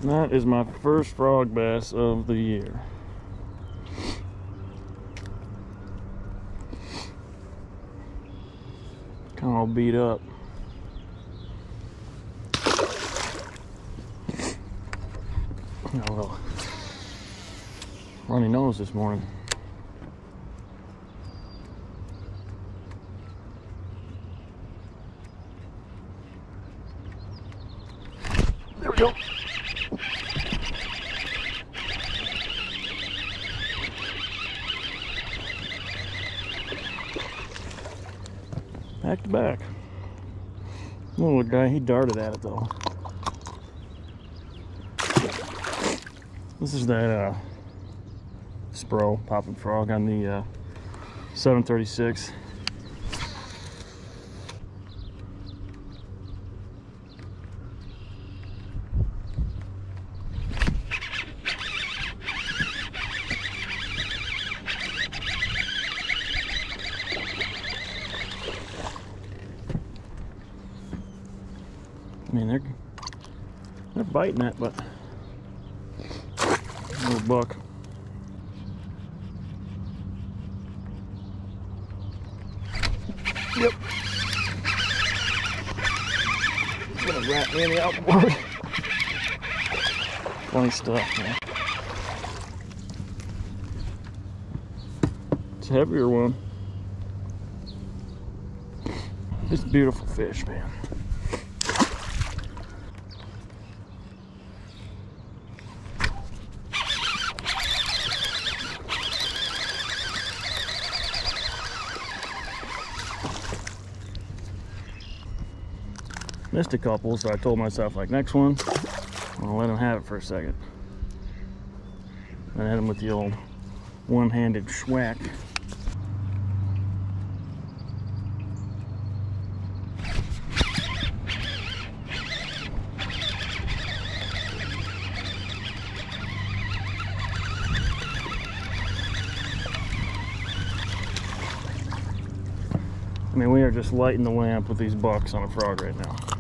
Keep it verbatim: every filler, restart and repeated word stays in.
That is my first frog bass of the year. Kind of all beat up. Got a little runny nose this morning. There we go. Back to back. Little guy, he darted at it though. This is that uh, Spro popping frog on the uh, seven thirty-six. I mean, they're they're biting it, but little buck. Yep. Gonna wrap me in the outboard. Funny stuff, man. It's a heavier one. It's a beautiful fish, man. Missed a couple, so I told myself, like, next one, I'm gonna let him have it for a second. And hit him with the old one-handed schwack. I mean, we are just lighting the lamp with these bucks on a frog right now.